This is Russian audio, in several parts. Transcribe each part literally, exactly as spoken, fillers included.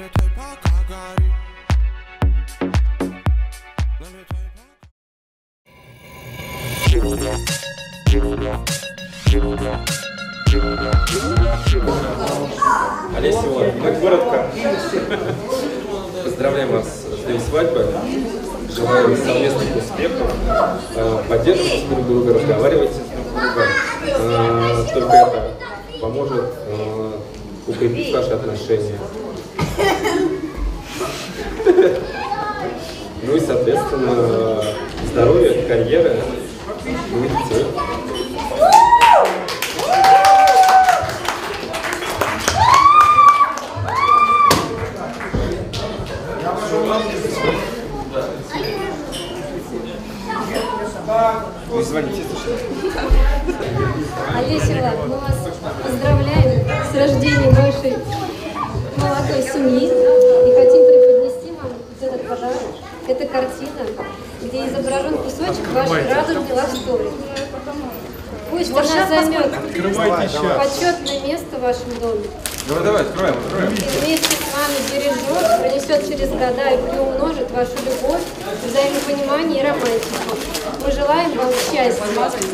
Олеся, мы городка. Поздравляем вас с днем свадьбы. Желаем совместных успехов. Поддерживайте друг друга, разговаривайте с друг другом. Только это поможет укрепить ваши отношения. Ну и, соответственно, здоровья, карьеры. Видите. Не звоните, Олеся, Влад, мы вас поздравляем с рождением вашей молодой семьи и хотим преподнести вам этот подарок. Это картина, где изображен кусочек вашей радужной лав-стори. Пусть она займет почетное место в вашем доме. Давай, давай, откроем, откроем. И вместе с вами бережет, пронесет через года и приумножит вашу любовь, взаимопонимание и романтику. Мы желаем вам счастья.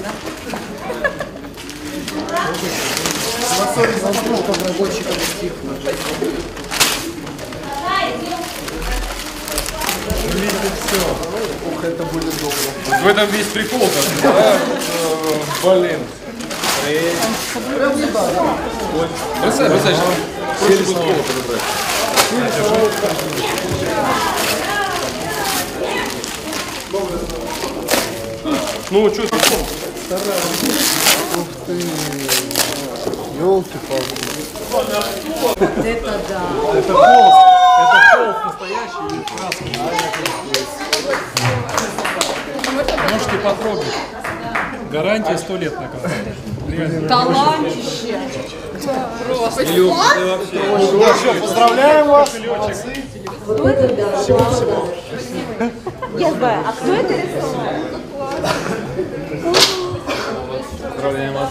Видите, все. Ух, это будет долго. В этом весь прикол, да? Блин. Бросай, бросай. Проще будет голову подобрать. Ну, что ты? Ух ты. Ёлки-палки. Это да. Это холст. Это холст настоящий и краска. Можете потрогать. Гарантия сто лет на конце. Талантище. Просто. Все, поздравляем вас. Молодцы. Кто это? Да. Всего-всего. А кто это рисовал? Поздравляем вас.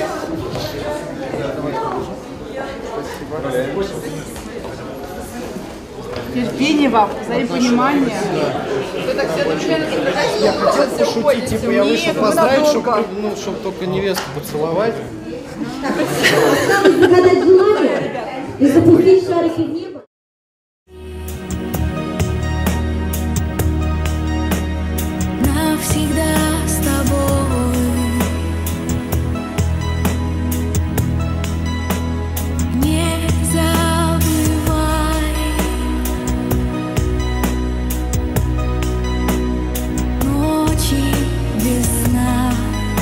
Терпение вам, взаимопонимание. Я хотел пошутить, типа я вышел поздравить, чтобы ну, чтоб только невесту поцеловать. Загадать желание и запустить шарики в небо. Навсегда с тобой. Не забывай. Ночи без сна.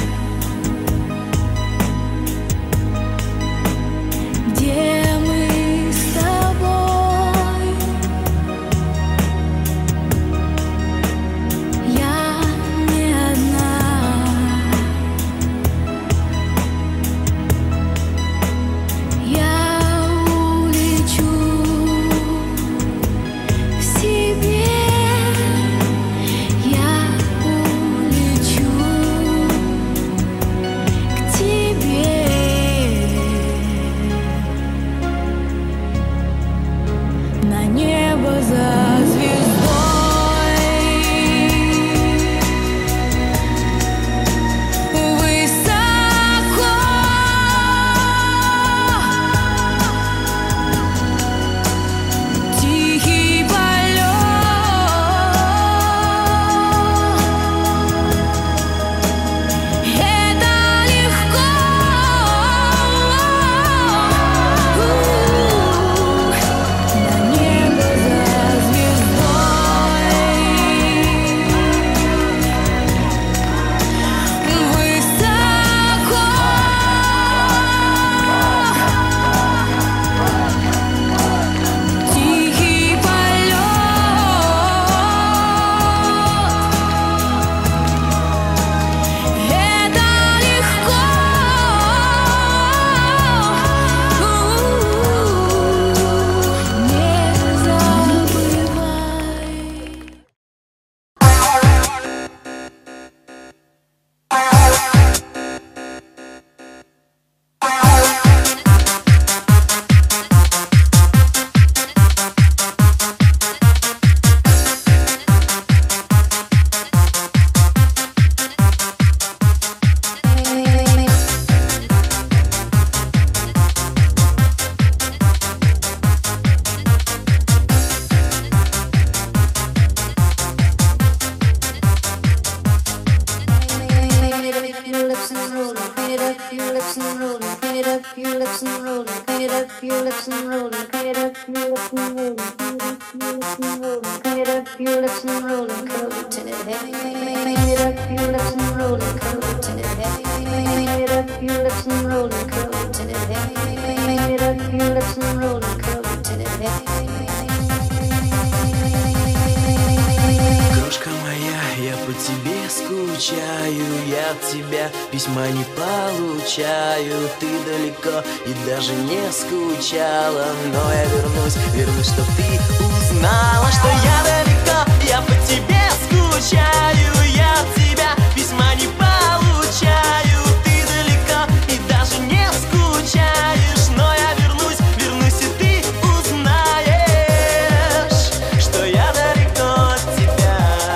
Где мы с тобой? Я не одна. Я улечу в себе. Я улечу к тебе. На небо за звездой. Высоко. Тихий полет. Это легко. На небо за звездой. clean it up your lips and roll it, clean it up your lips and roll it, clean it up your lips and roll it, clean it up your lips and roll it, clean it up your lips and roll it, curl it till it heavy, clean it up your lips and roll it, curl it till it heavy, clean it up your lips and roll it, curl it till it heavy, clean it up your lips and roll it, curl it till it heavy. Крошка моя, я по тебе скучаю, я от тебя письма не получаю. Ты далеко и даже не скучала, но я вернусь, вернусь, чтоб ты узнала, что я далеко, я по тебе скучаю, я от тебя письма не получаю. Ты далеко и даже не скучаешь, но я вернусь, вернусь, и ты узнаешь, что я далеко от тебя.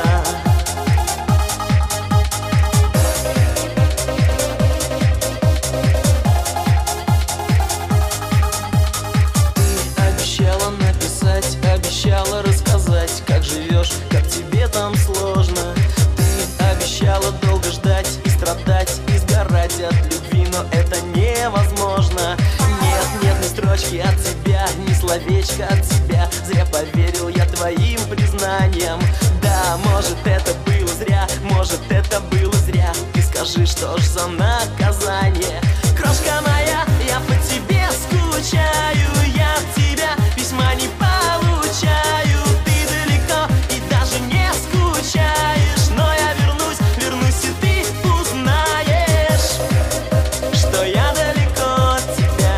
Обещала написать, обещала рассказать, как живешь, как тебе там сложно. Ты обещала долго ждать и страдать, и сгорать от любви, но это невозможно. Нет, нет ни строчки от тебя, ни словечка от тебя. Зря поверил я твоим признаниям. Да, может это было зря, может это было зря. Ты скажи, что ж за наказание? Крошка моя, я по тебе скучаю, я от тебя письма не получаю. Ты далеко и даже не скучаешь, но я вернусь, вернусь, и ты узнаешь, что я далеко от тебя.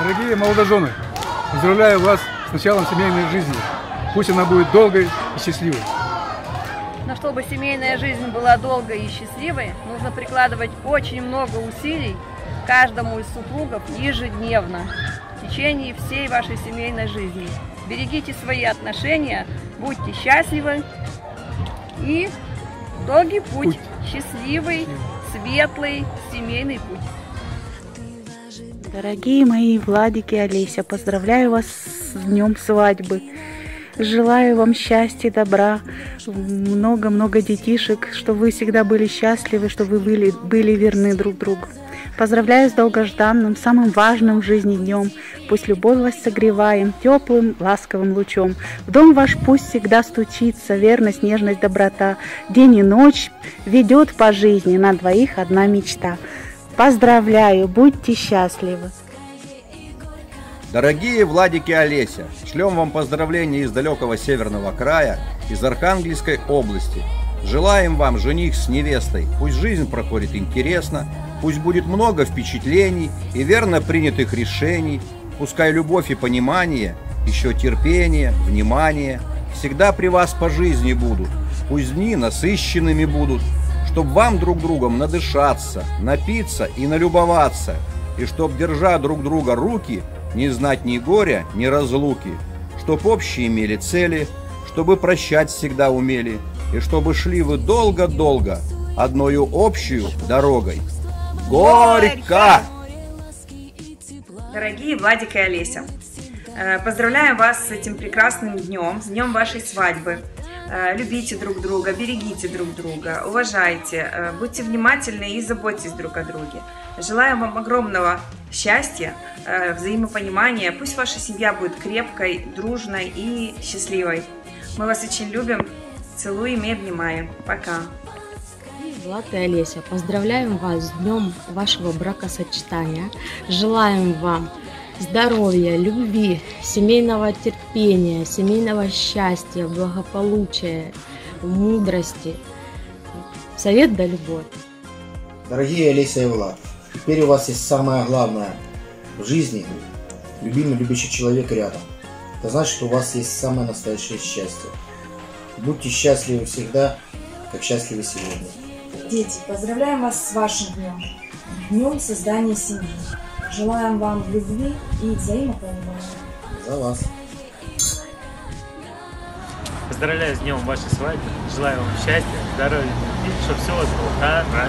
Дорогие молодожены, поздравляю вас с началом семейной жизни. Пусть она будет долгой и счастливой. Но чтобы семейная жизнь была долгой и счастливой, нужно прикладывать очень много усилий каждому из супругов ежедневно в течение всей вашей семейной жизни. Берегите свои отношения, будьте счастливы и долгий путь, путь. Счастливый, светлый семейный путь. Дорогие мои Владик и Олеся, поздравляю вас с днем свадьбы. Желаю вам счастья, добра, много-много детишек, чтобы вы всегда были счастливы, чтобы вы были, были верны друг другу. Поздравляю с долгожданным, самым важным в жизни днем. Пусть любовь вас согреваем теплым, ласковым лучом. В дом ваш пусть всегда стучится верность, нежность, доброта. День и ночь ведет по жизни, на двоих одна мечта. Поздравляю, будьте счастливы. Дорогие Владик и Олеся, шлем вам поздравления из далекого северного края, из Архангельской области. Желаем вам, жених с невестой, пусть жизнь проходит интересно, пусть будет много впечатлений и верно принятых решений, пускай любовь и понимание, еще терпение, внимание всегда при вас по жизни будут, пусть дни насыщенными будут, чтоб вам друг другом надышаться, напиться и налюбоваться, и чтоб, держа друг друга руки, не знать ни горя, ни разлуки, чтоб общие имели цели, чтобы прощать всегда умели, и чтобы шли вы долго-долго одною общую дорогой. Горько! Дорогие Владик и Олеся, поздравляю вас с этим прекрасным днем, с днем вашей свадьбы. Любите друг друга, берегите друг друга, уважайте, будьте внимательны и заботьтесь друг о друге. Желаю вам огромного счастья, взаимопонимания. Пусть ваша семья будет крепкой, дружной и счастливой. Мы вас очень любим, целуем и обнимаем. Пока. Влад и Олеся, поздравляем вас с днем вашего бракосочетания. Желаем вам здоровья, любви, семейного терпения, семейного счастья, благополучия, мудрости. Совет да любовь. Дорогие Олеся и Влад, теперь у вас есть самое главное в жизни – любимый, любящий человек рядом. Это значит, что у вас есть самое настоящее счастье. Будьте счастливы всегда, как счастливы сегодня. Дети, поздравляем вас с вашим днем, днем создания семьи. Желаем вам любви и взаимопонимания. За вас. Поздравляю с днем вашей свадьбы. Желаю вам счастья, здоровья, любви, чтобы все у вас было хорошо.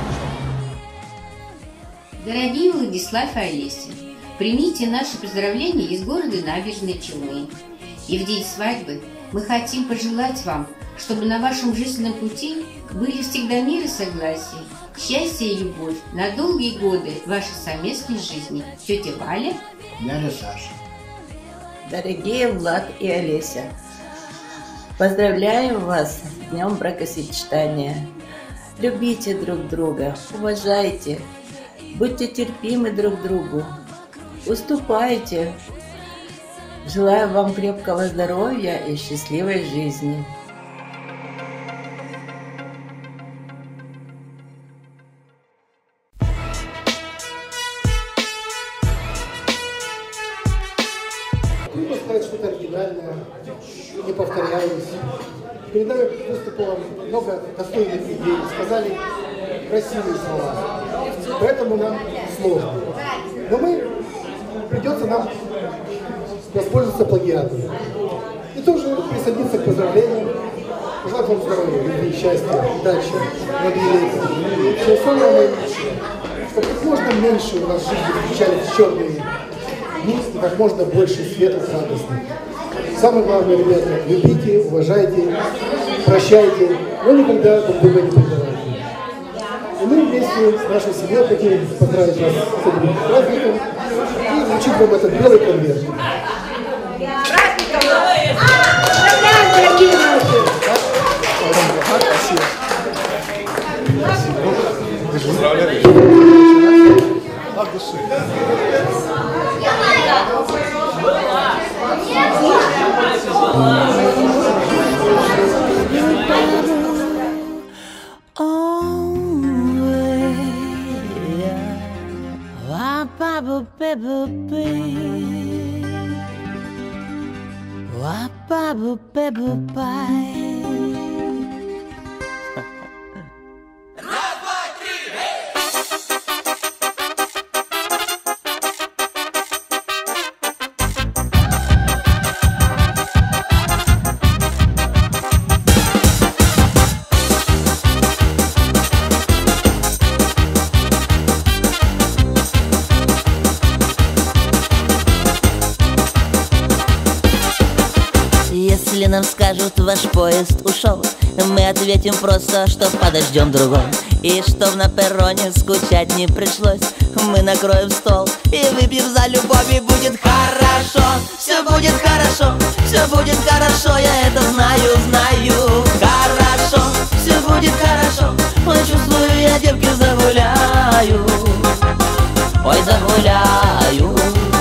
Дорогие Владислав и Олеся, примите наши поздравления из города Набережной Челны. И в день свадьбы мы хотим пожелать вам, чтобы на вашем жизненном пути были всегда мир и согласие, счастье и любовь на долгие годы вашей совместной жизни. Тетя Валя, дядя Саша. Дорогие Влад и Олеся, поздравляем вас с днем бракосочетания. Любите друг друга, уважайте, будьте терпимы друг другу, уступайте. Желаю вам крепкого здоровья и счастливой жизни. Трудно сказать что-то оригинальное, не повторяюсь. Перед нами выступило много достойных людей, сказали красивые слова. Поэтому нам сложно. Но мы, придется нам воспользоваться плагиатом. И тоже присоединиться к поздравлениям. Пожелать вам здоровья, любви, счастья, удачи, многолетия. Все самое лучшее. Чтобы как можно меньше у нас в жизни встречались черные дни и как можно больше светлых, радостных. Самое главное, ребята, любите, уважайте, прощайте, но никогда друг друга не предавайте. И мы вместе с нашей семьей хотим поздравить вас с этим праздником и вручить вам этот белый конверт. От души. Ba Если нам скажут, ваш поезд ушел, мы ответим просто, что подождем другой. И чтоб на перроне скучать не пришлось, мы накроем стол и выпьем за любовь. И будет хорошо, все будет хорошо, все будет хорошо, я это знаю, знаю. Хорошо, все будет хорошо, ой, чувствую, я девки загуляю, ой, загуляю.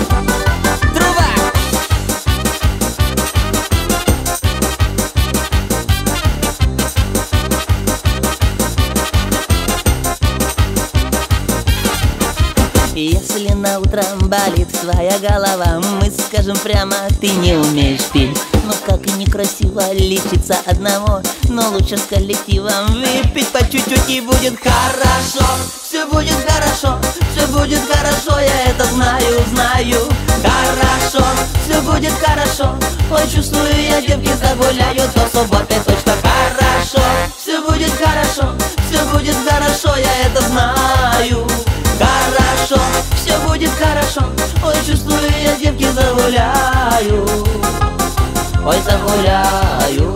Если на утро болит твоя голова, мы скажем прямо, ты не умеешь петь. Ну как и некрасиво лечиться одному, но лучше с коллективом выпить по чуть-чуть, и будет хорошо. Все будет хорошо, все будет хорошо, я это знаю, знаю. Хорошо, все будет хорошо, ой, чувствую, я девки загуляю до субботы точно. Хорошо, все будет хорошо, все будет хорошо, я это знаю. Хорошо, все будет хорошо, ой, чувствую, я девки загуляю, ой, загуляю.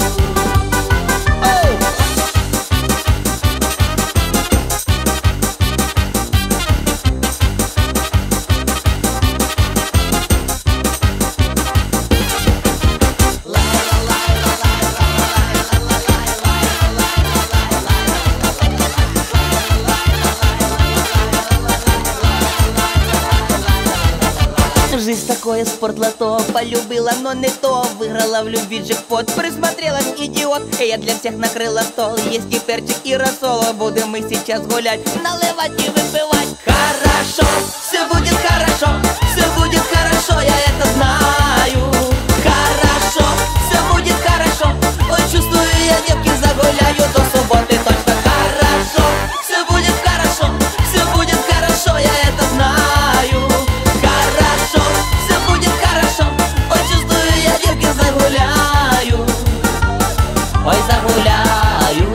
Жизнь такое спортлото, полюбила, но не то. Выиграла в любви джекпот, присмотрелась, идиот. И я для всех накрыла стол, есть и перчик, и рассол. Будем мы сейчас гулять, наливать и выпивать. Хорошо, все будет хорошо, все будет хорошо, я это знаю. Хорошо, все будет хорошо, ой, чувствую, я девки загуляю до субботы точно. Хорошо, все будет хорошо, все будет хорошо, я это знаю. Хорошо, все будет хорошо, ой, чувствую, я девки загуляю, ой, загуляю.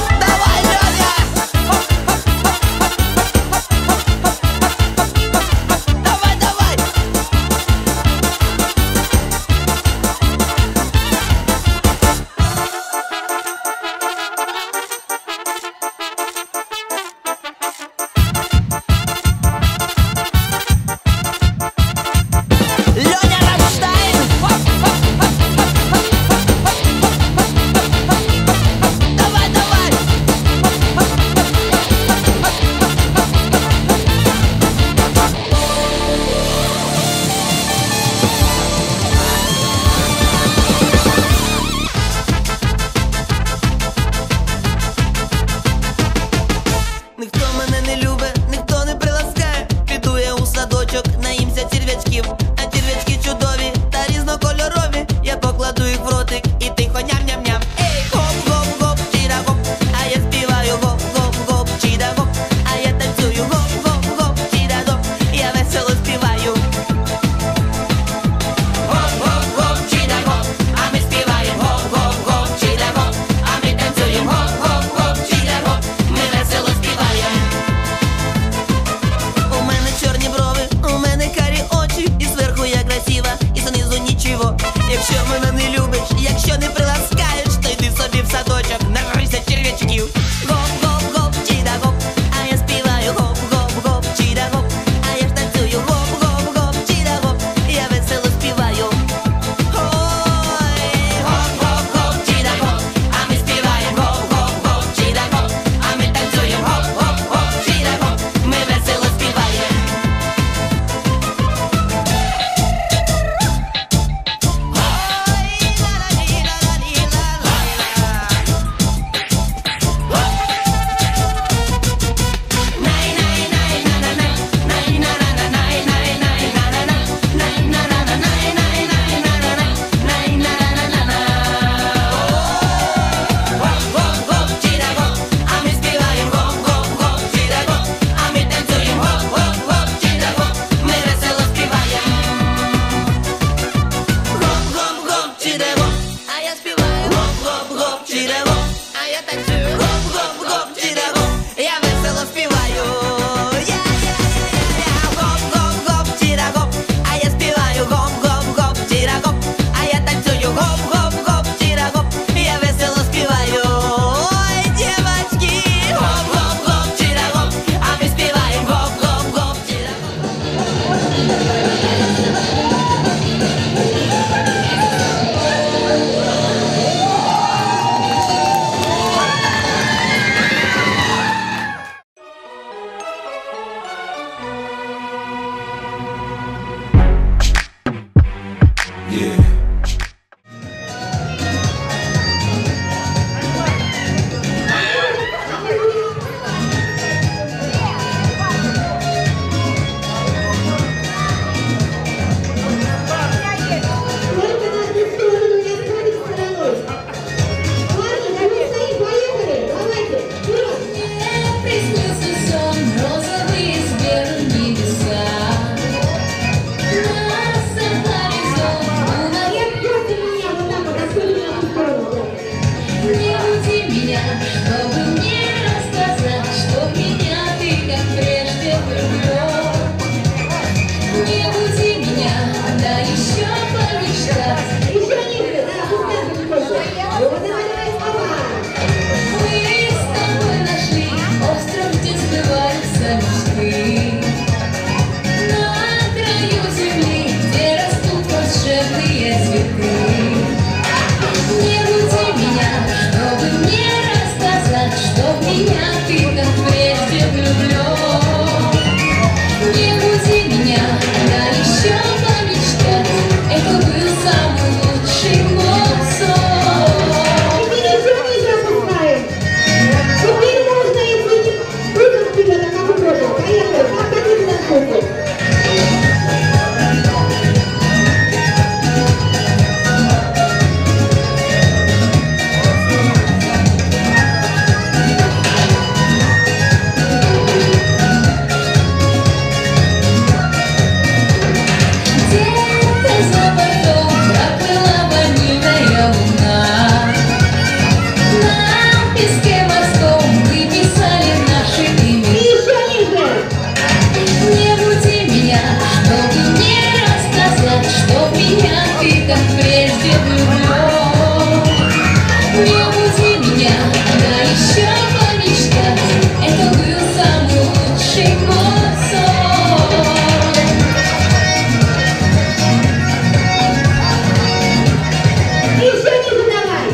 Давай, Лёня! приснился сон, розовые с белым небеса. Нас за горизонт не буди меня, чтобы мне рассказать, что в меня ты как прежде влюблен. Не буди меня, да еще помечтать. Еще ниже, да, мы с тобой нашли остров, где сбываются мечты. На краю земли, где растут волшебные цветы. Не буди меня, чтобы мне рассказать, что в меня ты как прежде влюблен. Не буди меня, да еще помечтать. Это был самый лучший мой сон. Теперь еще ниже опускаем. Теперь можно, если не круто вперед, а как угодно. Поехали, как хотите на сколько. Где-то за бортом проплыла ванильная луна. На песке морском мы писали наши имена. Еще ниже. Не буди меня, чтобы мне рассказать, что в меня ты как прежде влюблен. Не буди меня, да еще помечтать. Это был самый лучший мой сон. Еще ниже давай.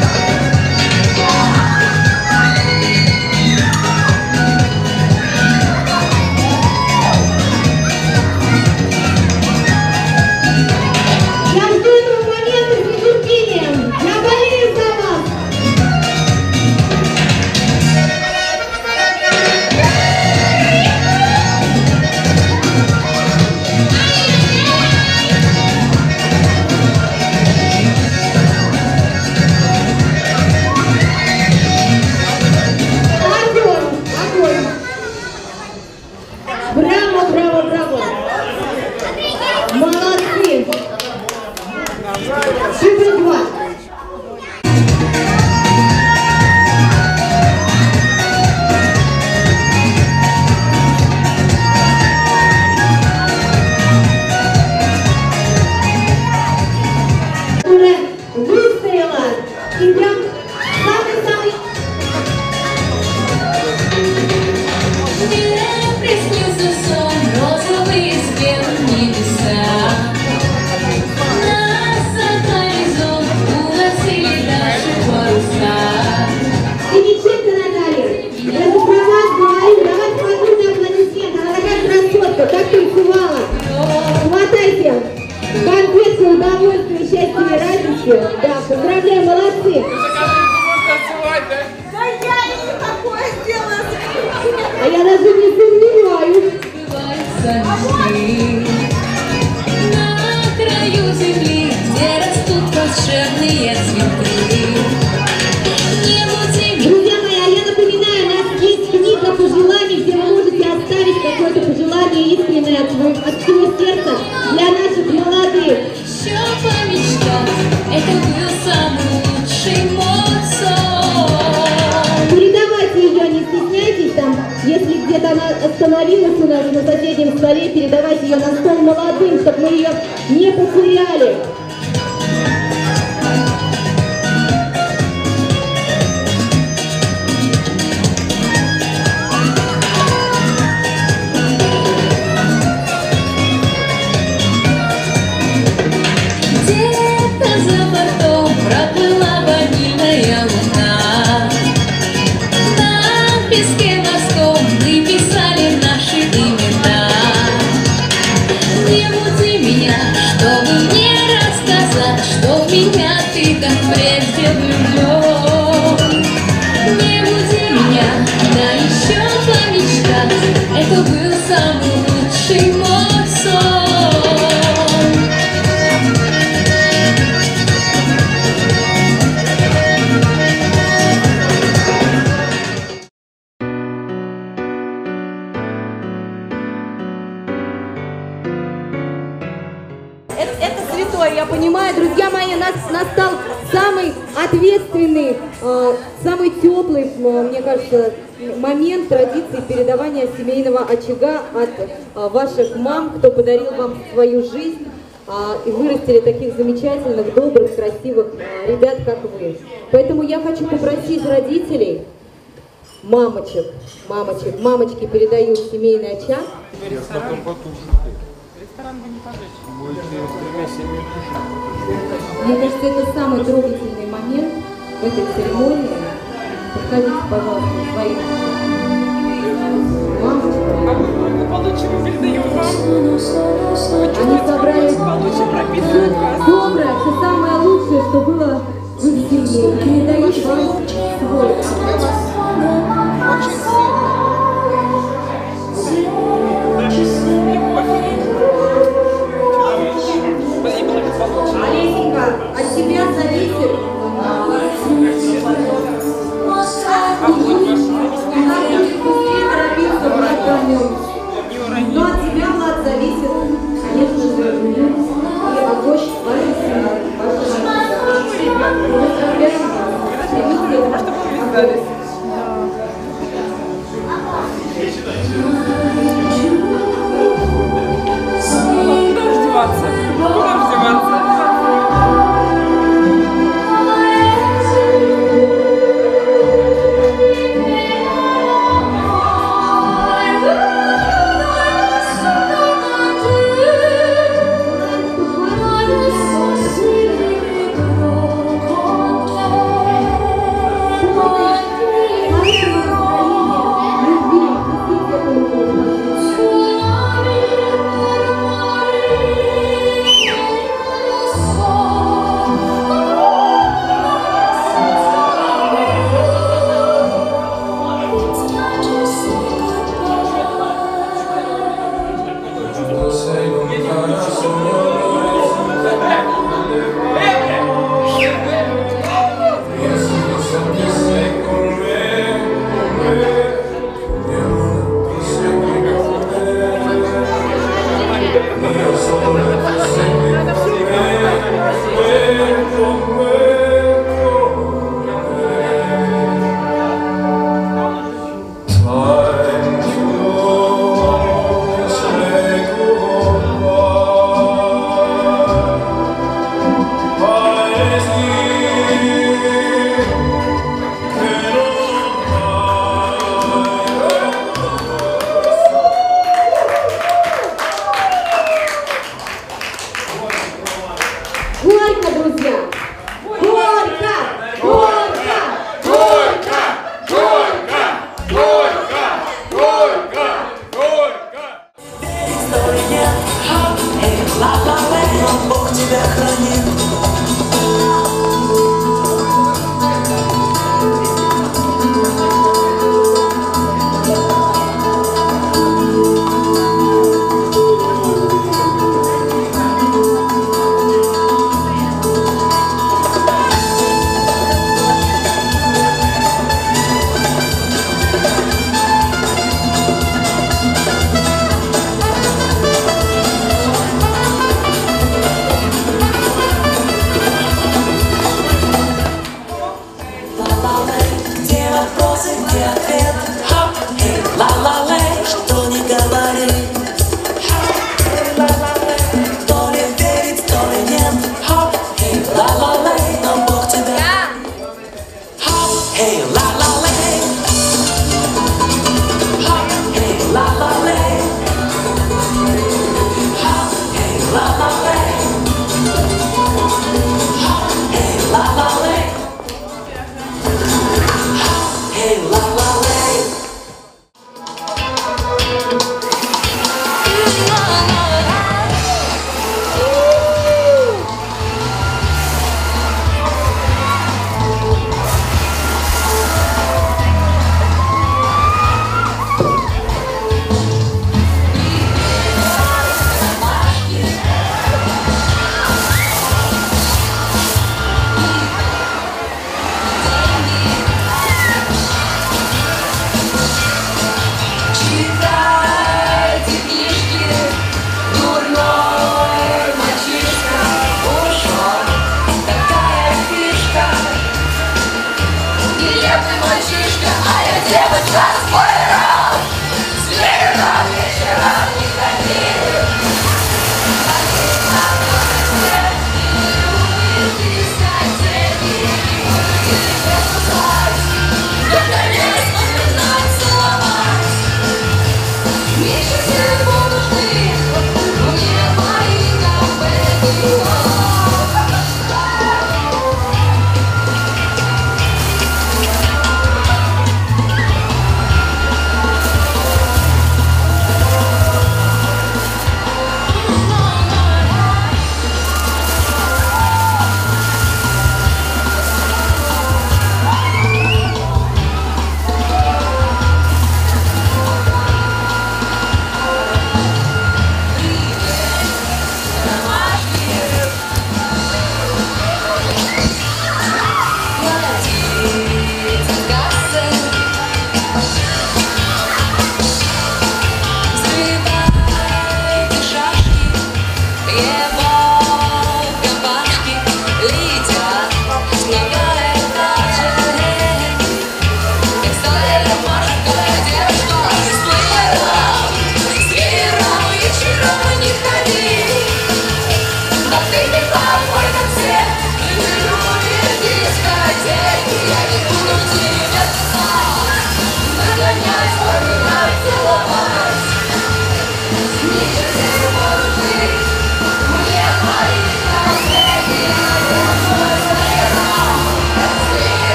Я жду этого момента с нетерпением. Я болею за вас. Огонь, огонь. Браво, браво, браво. Молодцы. Супер два. Уже выстояла и прям самый-самый. Мне приснился сон, розовые с белым небеса. Нас за горизонт уносили наши паруса. Девчонка Наталья, я за про вас говорю, давайте подумайте аплодисменты. Она такая красотка, так танцевала. Хватайте конфетку, удовольствия, счастья и радости. Да, поздравляю, молодцы. Да я не такое делаю. А я даже не сомневаюсь. На краю земли, где растут волшебные цветы. Не буди меня. Друзья мои, а я напоминаю, у нас есть книга пожеланий, где вы можете оставить какое-то пожелание искреннее от, от всего сердца для наших молодых. Еще помечтать, это был самый лучший мой сон. Передавайте ее, не стесняйтесь там, если где-то она остановилась у нас на соседнем столе, передавайте ее на стол молодым, чтобы мы ее не потеряли. Где-то за бортом проплыла ванильная луна. На песке морском мы писали наши имена. Не буди меня, чтобы мне рассказать. это, это святое, я понимаю. Друзья мои, нас, настал самый ответственный, э, самый теплый, э, мне кажется, момент традиции передавания семейного очага от э, ваших мам, кто подарил вам свою жизнь э, и вырастили таких замечательных, добрых, красивых э, ребят, как вы. Поэтому я хочу попросить родителей, мамочек, мамочек, мамочки передают семейный очаг. Мне кажется, это самый трогательный момент в этой церемонии. Подходите, пожалуйста, к своим мамочкам. Они собрали все доброе, все самое лучшее, что было в их семье. И передают вам свой. Олесенька, от тебя зависит, как будет быстрее торопиться в этом. Но от тебя, Влад, зависит, конечно же,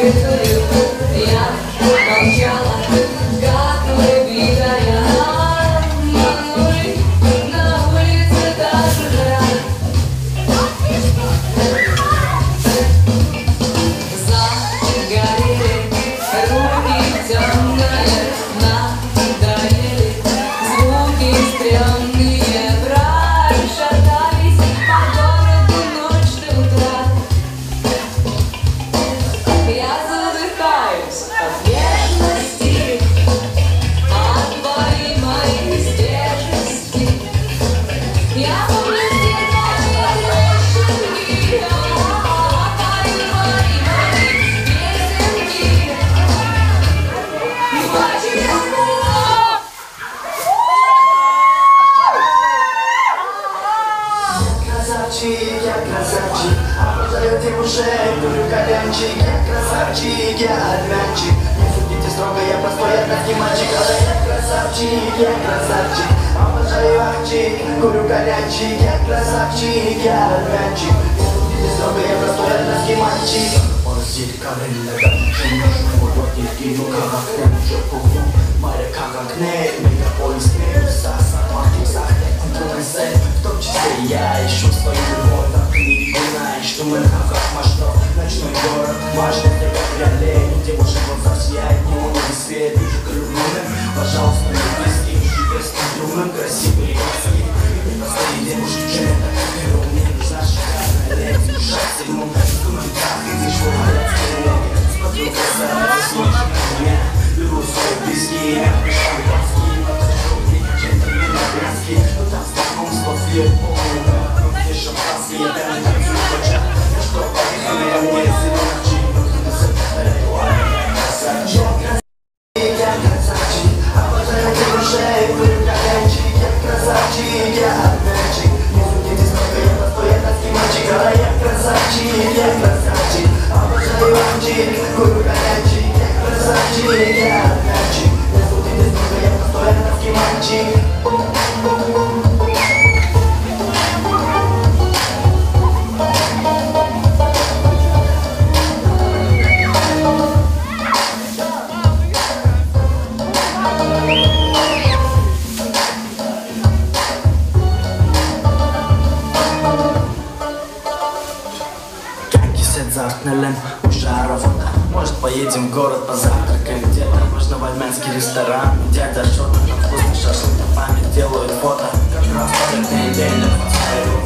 Завтнелем уже работа. Может, поедем в город позавтракаем где-то. Можно в армянский ресторан. Дядя Шота, там вкусный шашлык на память делают фото. Как раз памятный день на фотографию.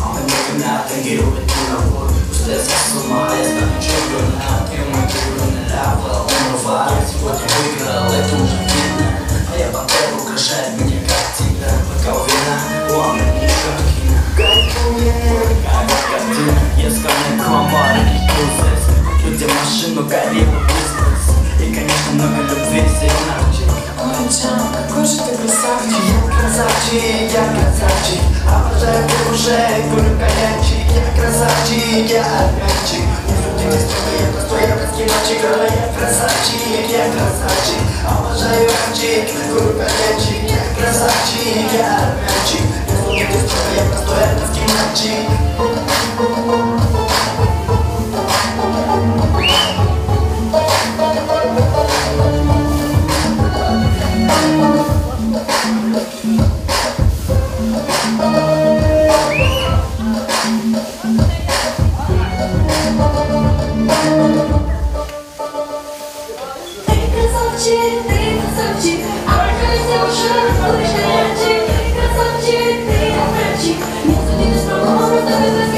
Они меня тангируют на воду. Пустая с ума, я стану чемпионом. И мой чемпион ляпал, он рвал. Я сегодня выиграл, это уже видно. А я папер украшает меня как тигра. Пока у вина, у меня не как кино. Как картина, если мне кромбар. Люди машину горело бизнес. И, конечно, много любви сильнавчик. Ой, Джан, какой же ты красавчик. Я красавчик, я красавчик. Обожаю уже, говорю колянчик. Я красавчик, я армянчик. Не суди не строго, я простой, я русский мальчик. Я красавчик, я красавчик. Обожаю армянчик, говорю колянчик. Я красавчик, я армянчик. Не суди не строго, я простой, я русский мальчик. Красавчик, ты, красавчик, ты, красавчик, не суди не строго, просто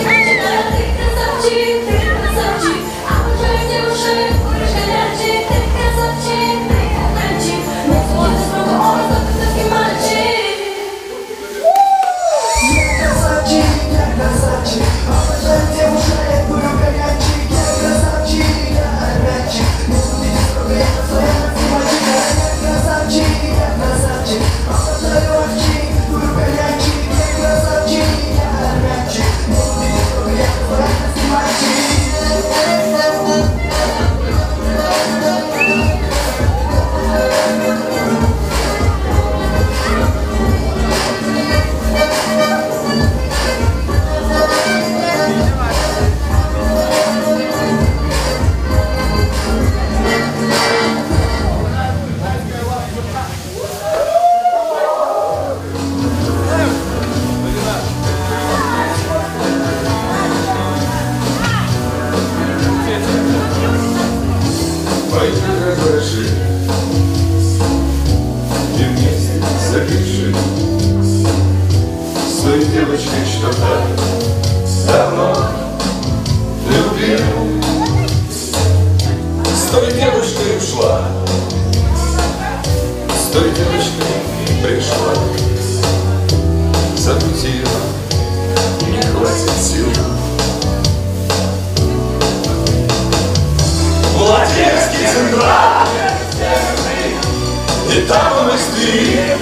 хороши, и вместе запиши с той девочкой, что так давно любил. С той девушкой ушла, с той девочкой пришла, забудила, не хватит сил. Владимирский централ, и там он из Твери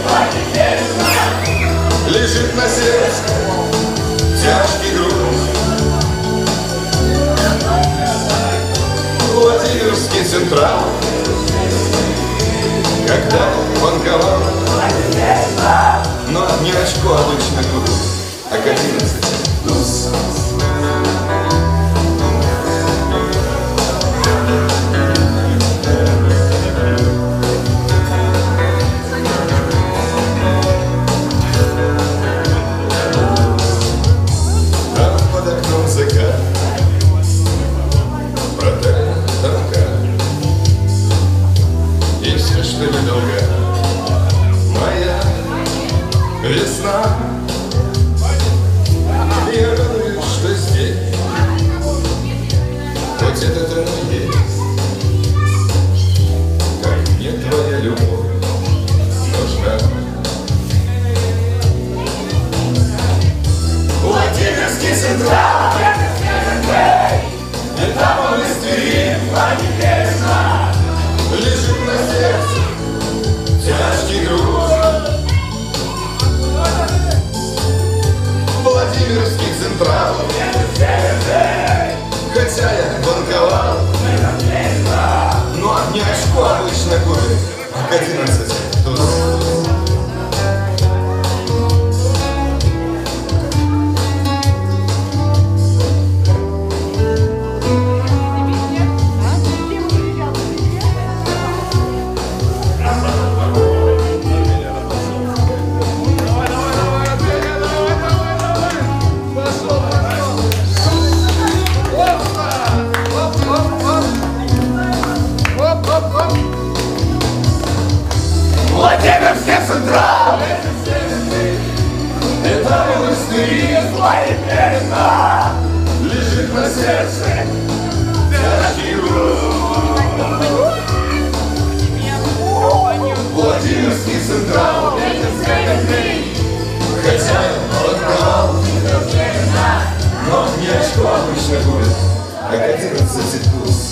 лежит на сердце тяжкий груз. Владимирский централ, когда банковал, но не очко обычно курил, а к одиннадцати туз. Там под окном закат, проталит тонка, и все, что недолго, моя весна. Я радуюсь, что здесь хоть этот оно есть, как мне твоя любовь нужна. Владимирский централ, и там он из Твери лежит на сердце тяжкий груз. Владимирский централ, хотя я банковал, но не очко обычно курит, к одиннадцати туз. Владимирский централ, и там он из Твери лежит на сердце тяжкий груз. Владимирский централ, хотя я банковал, но не очко обычно курит, а к одиннадцати туз.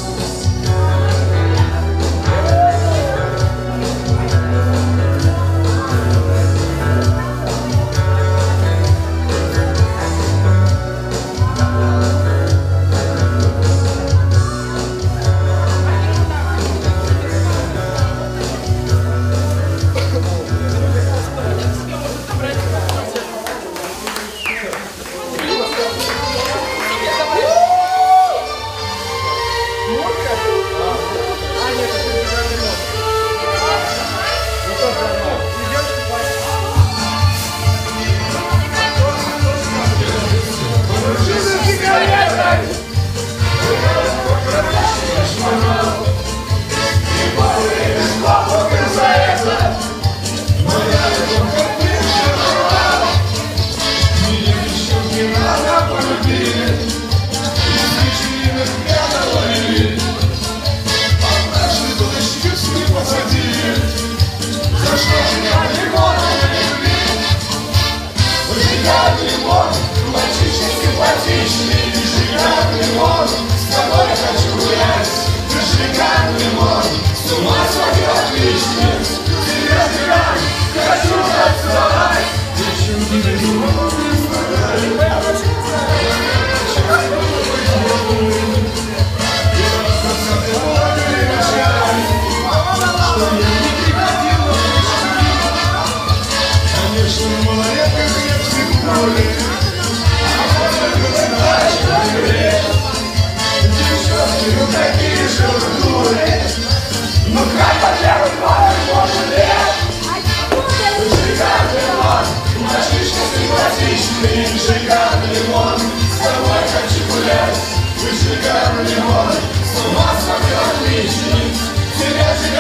Выжигай лимон, с ума смотрел отличник, тебя же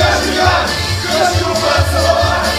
каждый раз хочу поцеловать.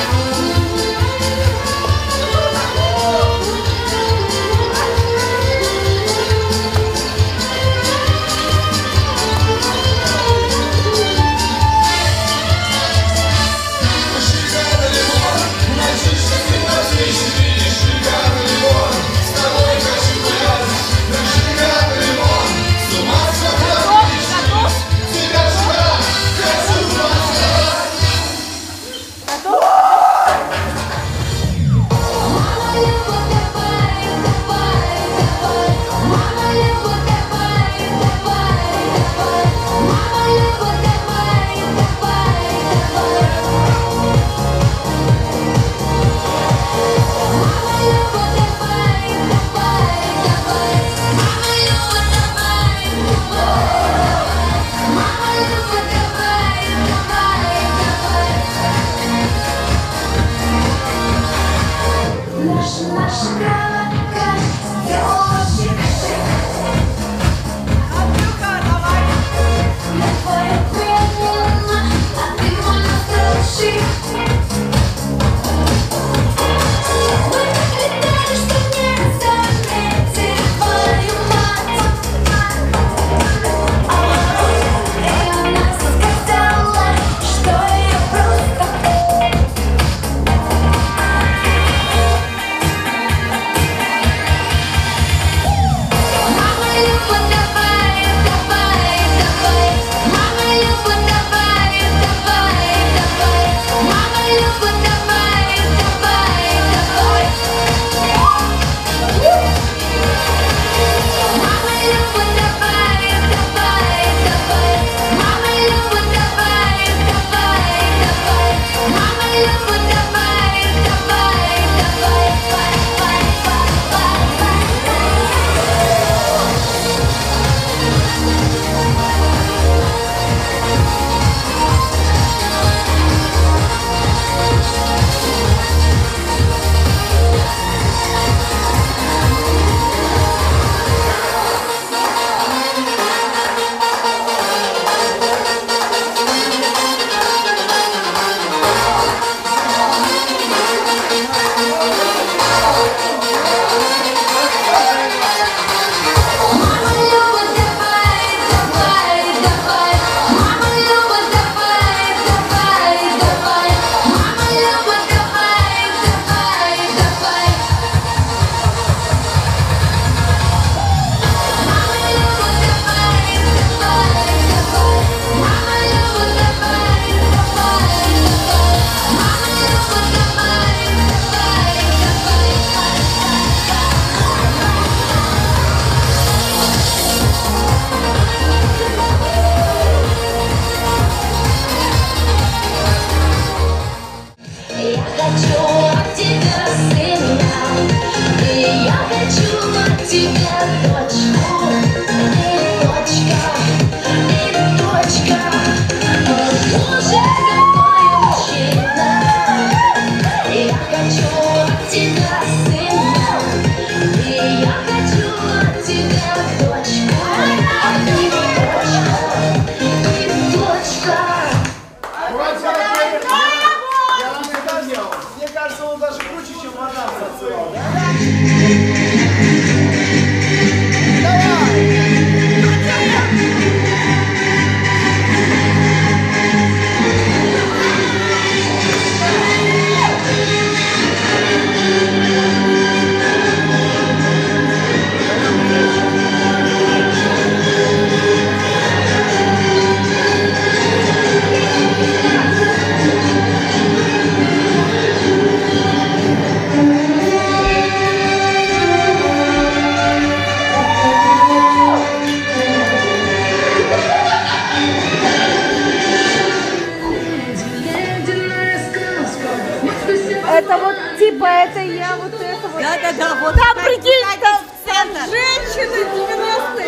Это вот типа это я, вот это вот. Да, да, да, вот. Там прикинь, там, там центр. женщины девяносто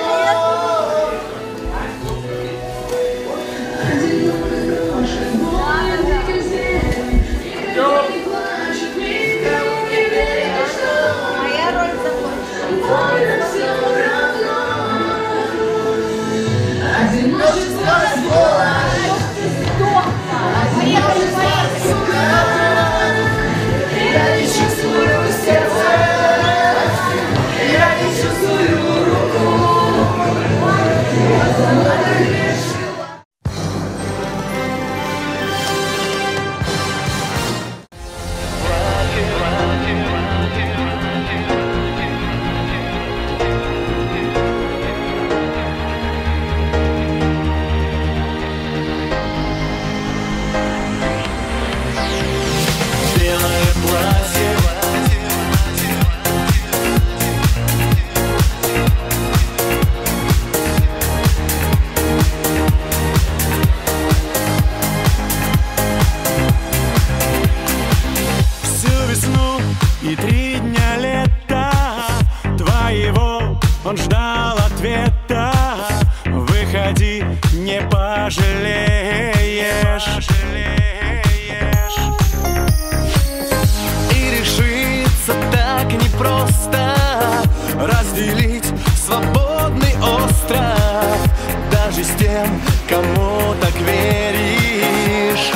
лет. Моя роль закончилась. платье. Всю весну и три дня лета твоего он ждал ответа. Выходи, не пожалеешь. И решиться так непросто разделить свободный остров даже с тем, кому так веришь.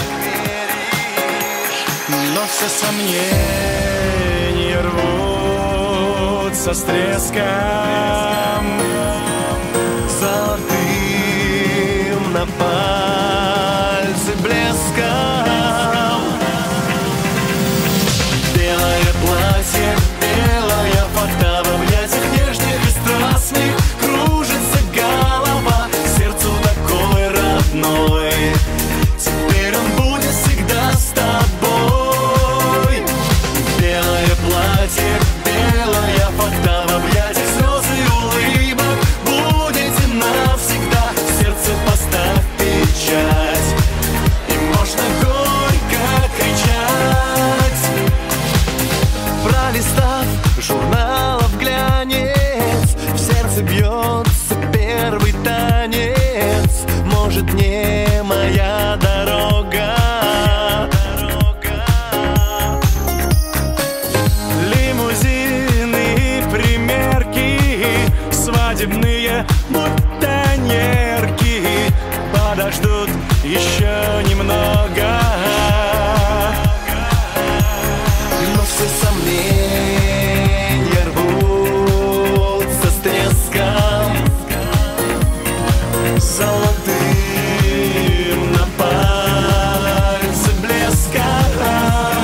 Но все сомнения рвутся с треском, золотым на пальце блеском. Белое платье, белая фата в объятиях нежных и страстных. Кружится голова, сердцу такой родной. Теперь он будет всегда с тобой. Белое платье, белая фата в объятиях слез и улыбок. Будете навсегда, в сердце поставь печать. И можно горько кричать. Пролистав журналов глянец, в сердце бьется первый танец. Может, не моя дорога. Лимузины и примерки, свадебные бутоньерки подождут еще немного. Но все сомнения рвутся с треском, золотым на пальце блеском.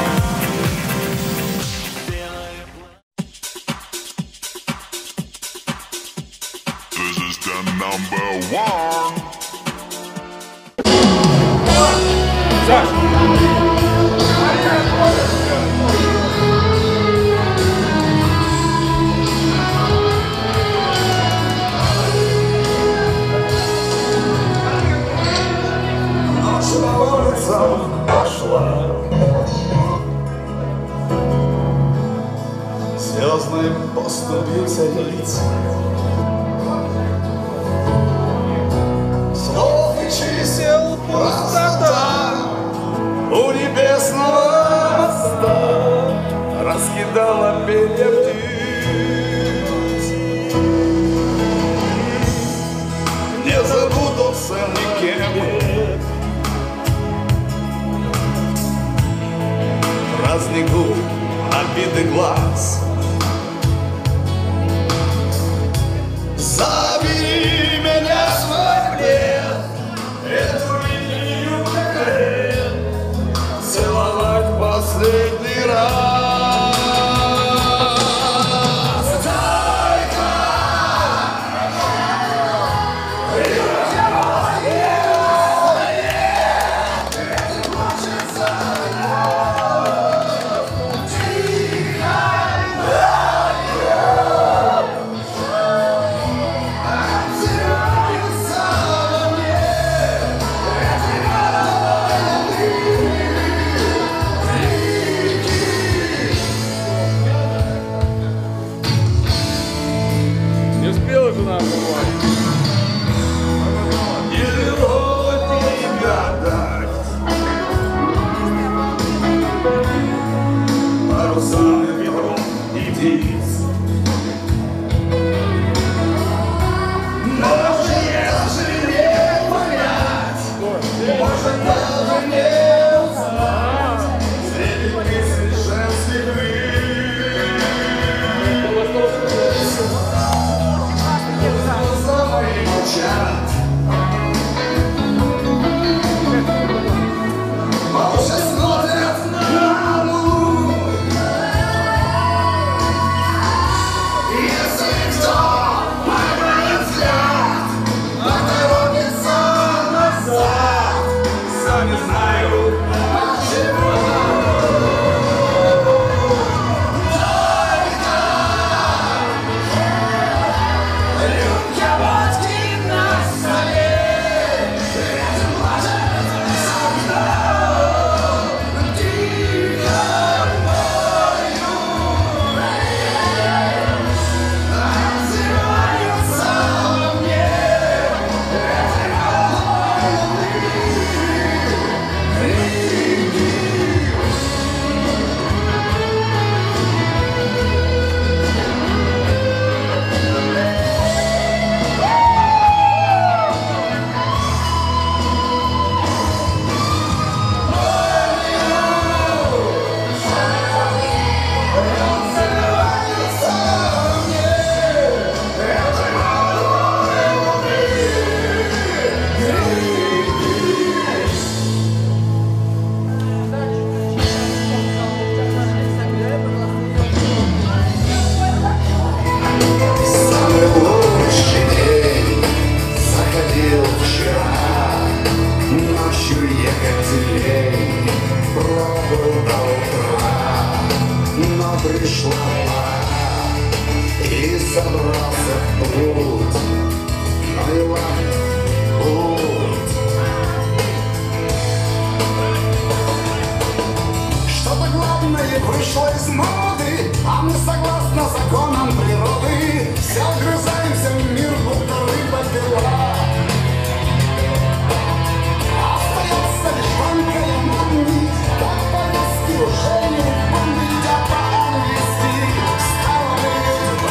This is the number one. Наша улица пошла звездной поступью царицы. Слов и чисел пустота у небесного моста раскидала перья птиц. Не забудутся никем празднику обиды глаз. Забери меня в свой плен, эту линию крыльев целовать последний раз. Только Не успела жена бывать. парусами ветром и птиц. Можно даже не понять, может даже не узнать среди песен женских лиц. Глаза мои молчат, молча смотрят на луну. пришла и собрался в путь, была путь. Что-то главное вышло из моды, а мы согласно законам природы все вгрызаемся в мир, будто рыба пила. Остается лишь банкая манни, как повестки уже не банды летят по-английски. Стало быть,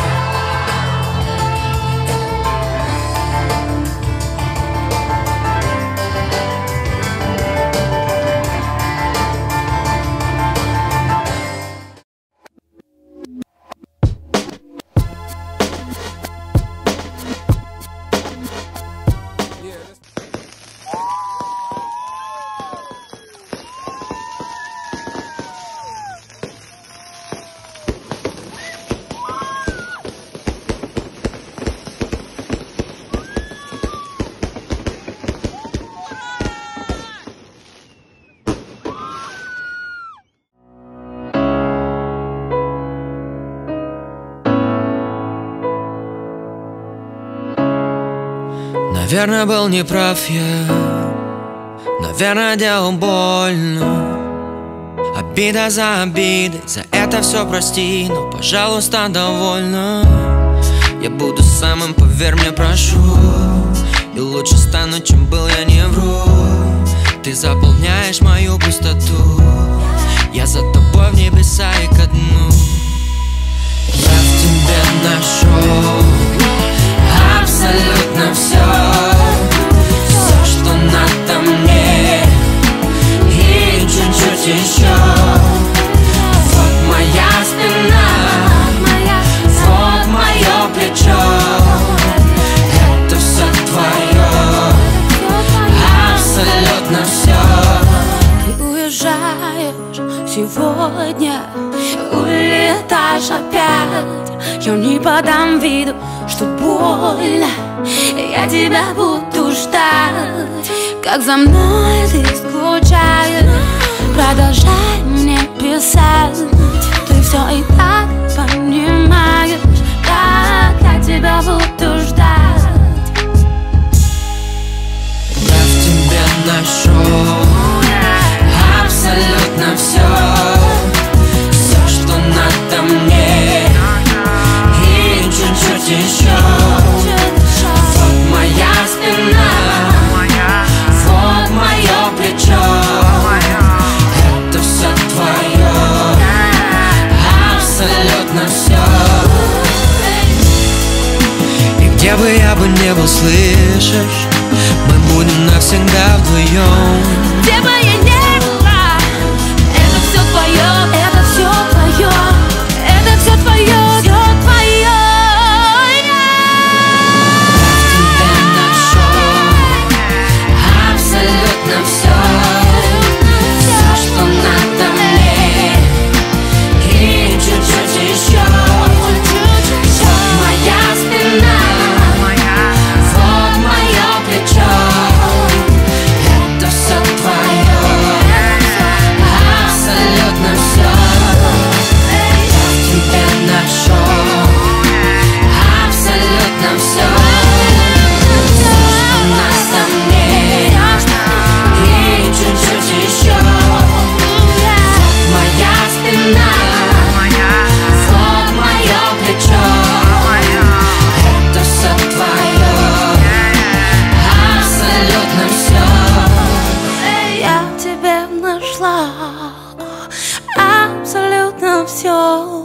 наверное, был неправ я, наверное, делал больно. Обида за обидой, за это все прости, но, пожалуйста, довольно. Я буду самым, поверь мне, прошу, и лучше стану, чем был, я не вру. Ты заполняешь мою пустоту, я за тобой в небеса и ко дну. Я в тебе нашел абсолютно все, все, что надо мне, и чуть-чуть еще. Вот моя спина, вот мое плечо, это все твое, абсолютно все. Ты уезжаешь сегодня, улетаешь опять. Я не подам виду, что больно, я тебя буду ждать. Как за мной ты скучаешь, продолжай мне писать. Ты все и так понимаешь, как я тебя буду ждать. Я в тебе нашел абсолютно все, все, что надо мне, и чуть-чуть еще. Вот моя спина, вот мое плечо, это все твое, абсолютно все. И где бы я бы не был, слышишь, мы будем навсегда вдвоем. Где бы я не была, это все твое, это все твое, это все твое, все твое. Абсолютно все, все, что надо мне, и чуть-чуть еще. Вот моя спина, вот мое плечо, это все твое, абсолютно все. Я в тебе нашел абсолютно все, все, что надо мне, и чуть-чуть еще. Вот моя спина, вот мое плечо, это все твое, абсолютно все. Я в тебе нашла абсолютно все.